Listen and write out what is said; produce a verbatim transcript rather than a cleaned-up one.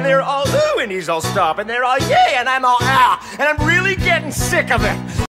and they're all ooh, and he's all stop, and they're all yay, and I'm all ah, and I'm really getting sick of it.